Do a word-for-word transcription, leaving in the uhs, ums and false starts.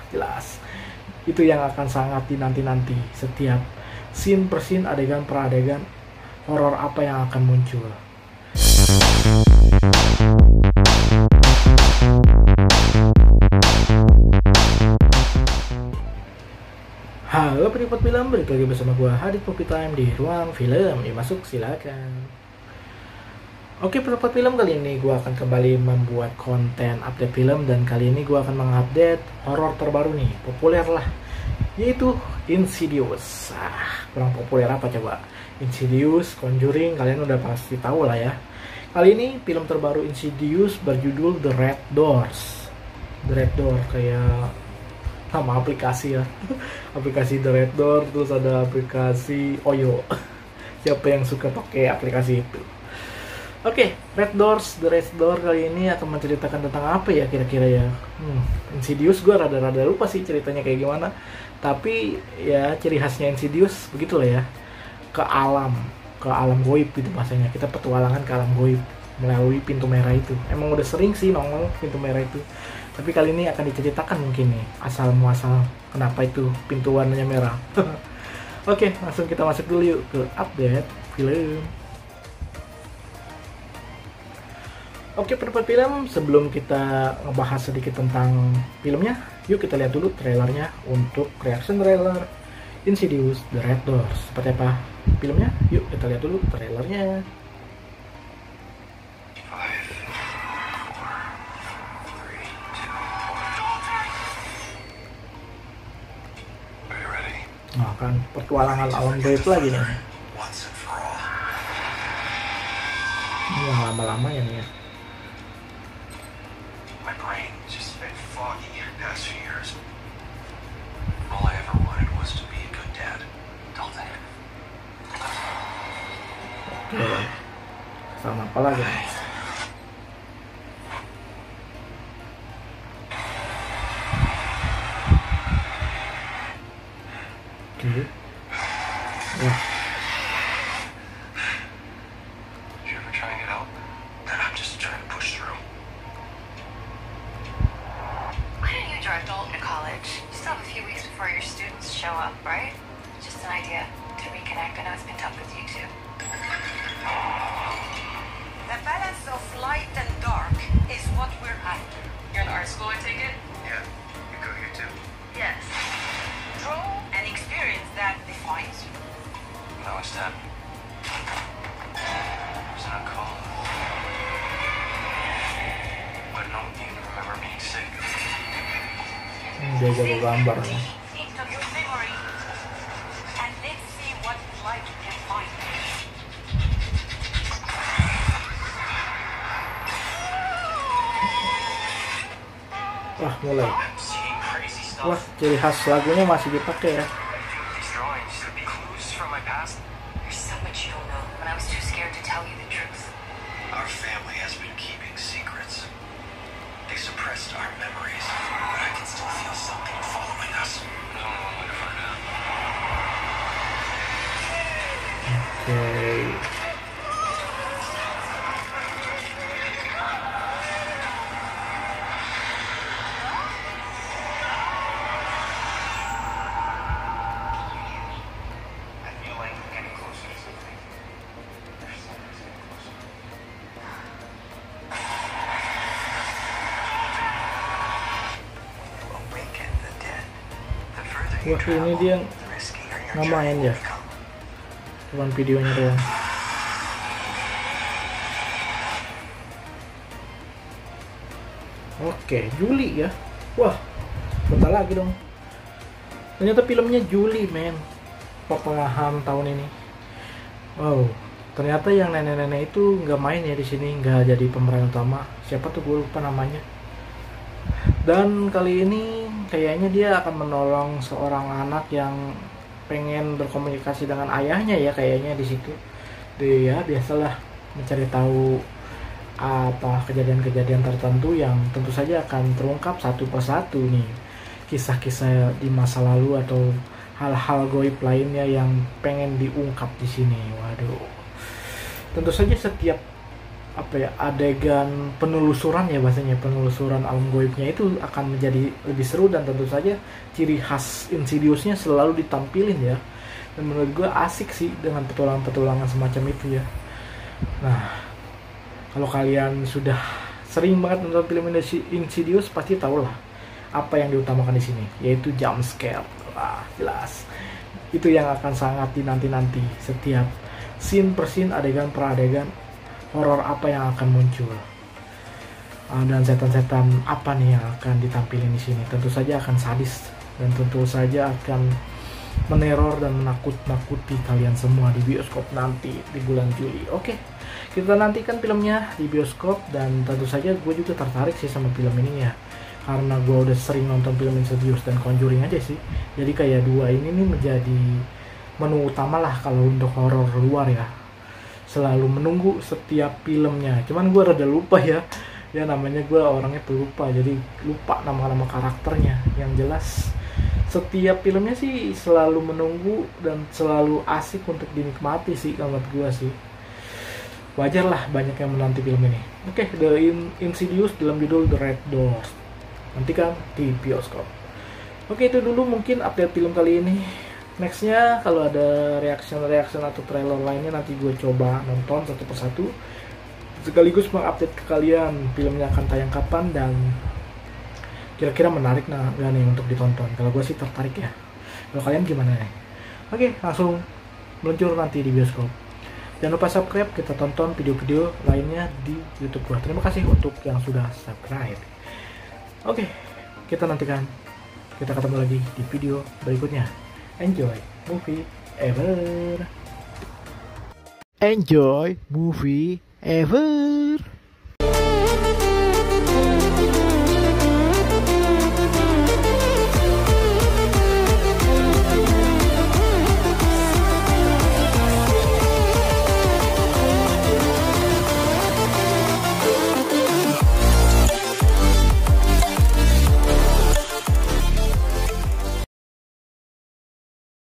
jelas. Itu yang akan sangat dinanti-nanti, setiap scene per scene, adegan per adegan, horor apa yang akan muncul. Halo penikmat film, balik lagi bersama gua Hadid Poppy Time di Ruang Film. Ya masuk, silakan. Oke penikmat film, kali ini gua akan kembali membuat konten update film. Dan kali ini gua akan mengupdate horor terbaru nih, populer lah, yaitu Insidious. Ah, kurang populer apa coba? Insidious, Conjuring, kalian udah pasti tahu lah ya. Kali ini film terbaru Insidious berjudul The Red Doors. The Red Door kayak nama aplikasi ya. Aplikasi The Red Door, terus ada aplikasi Oyo. Siapa yang suka pakai aplikasi itu? Oke, okay, Red Doors, The Red Door kali ini akan menceritakan tentang apa ya kira-kira ya? Hmm, Insidious gue rada-rada lupa sih ceritanya kayak gimana. Tapi ya ciri khasnya Insidious begitulah ya. Ke alam, ke alam goib gitu bahasanya. Kita petualangan ke alam goib melalui pintu merah itu. Emang udah sering sih nongol pintu merah itu. Tapi kali ini akan diceritakan mungkin nih asal muasal kenapa itu pintu warnanya merah. Oke, langsung kita masuk dulu yuk ke update film. Oke, penikmat film, sebelum kita ngebahas sedikit tentang filmnya, yuk kita lihat dulu trailernya untuk reaction trailer Insidious The Red Doors. Seperti apa filmnya? Yuk kita lihat dulu trailernya. Nah kan, petualangan alam gaib lagi nih. Ini yang lama-lama ya nih ya. Oke, sama apa lagi nih? Oke. Wah. Dia jago gambar nih. Wah, mulai. Wah, ciri khas lagunya masih dipakai ya. Okay. Wah, ini dia nggak main ya, cuman videonya doang. Oke, Juli ya. Wah, bentar lagi dong. Ternyata filmnya Juli, men. Pertengahan tahun ini. Wow, ternyata yang nenek-nenek itu nggak main ya di sini, nggak jadi pemeran utama. Siapa tuh, gue lupa namanya. Dan kali ini kayaknya dia akan menolong seorang anak yang pengen berkomunikasi dengan ayahnya ya, kayaknya di situ. Dia biasalah mencari tahu apa kejadian-kejadian tertentu yang tentu saja akan terungkap satu persatu nih. Kisah-kisah di masa lalu atau hal-hal goib lainnya yang pengen diungkap di sini. Waduh. Tentu saja setiap apa ya, adegan penelusuran ya bahasanya, penelusuran alam goibnya itu akan menjadi lebih seru, dan tentu saja ciri khas Insidiousnya selalu ditampilin ya. Dan menurut gue asik sih dengan petualangan-petualangan semacam itu ya. Nah, kalau kalian sudah sering banget nonton film Insidious pasti tau lah apa yang diutamakan di sini, yaitu jump scare. Wah, jelas itu yang akan sangat dinanti-nanti. Setiap scene per scene, adegan per adegan, horor apa yang akan muncul, uh, dan setan-setan apa nih yang akan ditampilin di sini. Tentu saja akan sadis, dan tentu saja akan meneror dan menakut-nakuti kalian semua di bioskop nanti di bulan Juli. Oke, kita nantikan filmnya di bioskop, dan tentu saja gue juga tertarik sih sama film ini ya, karena gue udah sering nonton film Insidious dan Conjuring aja sih. Jadi kayak dua ini nih menjadi menu utama lah kalau untuk horor luar ya. Selalu menunggu setiap filmnya. Cuman gue rada lupa ya. Ya namanya gue orangnya pelupa, jadi lupa nama-nama karakternya. Yang jelas setiap filmnya sih selalu menunggu dan selalu asik untuk dinikmati sih menurut gue sih. Wajar lah banyak yang menanti film ini. Oke, The Insidious dalam judul The Red Doors. Nantikan di bioskop. Oke, itu dulu mungkin update film kali ini. Nextnya kalau ada reaction-reaction atau trailer lainnya nanti gue coba nonton satu persatu, sekaligus mengupdate ke kalian filmnya akan tayang kapan dan kira-kira menarik nah gak nih untuk ditonton. Kalau gue sih tertarik ya. Kalau kalian gimana nih? Oke, langsung meluncur nanti di bioskop. Jangan lupa subscribe, kita tonton video-video lainnya di YouTube gue. Terima kasih untuk yang sudah subscribe. Oke, kita nantikan. Kita ketemu lagi di video berikutnya. Enjoy movie ever. Enjoy movie ever.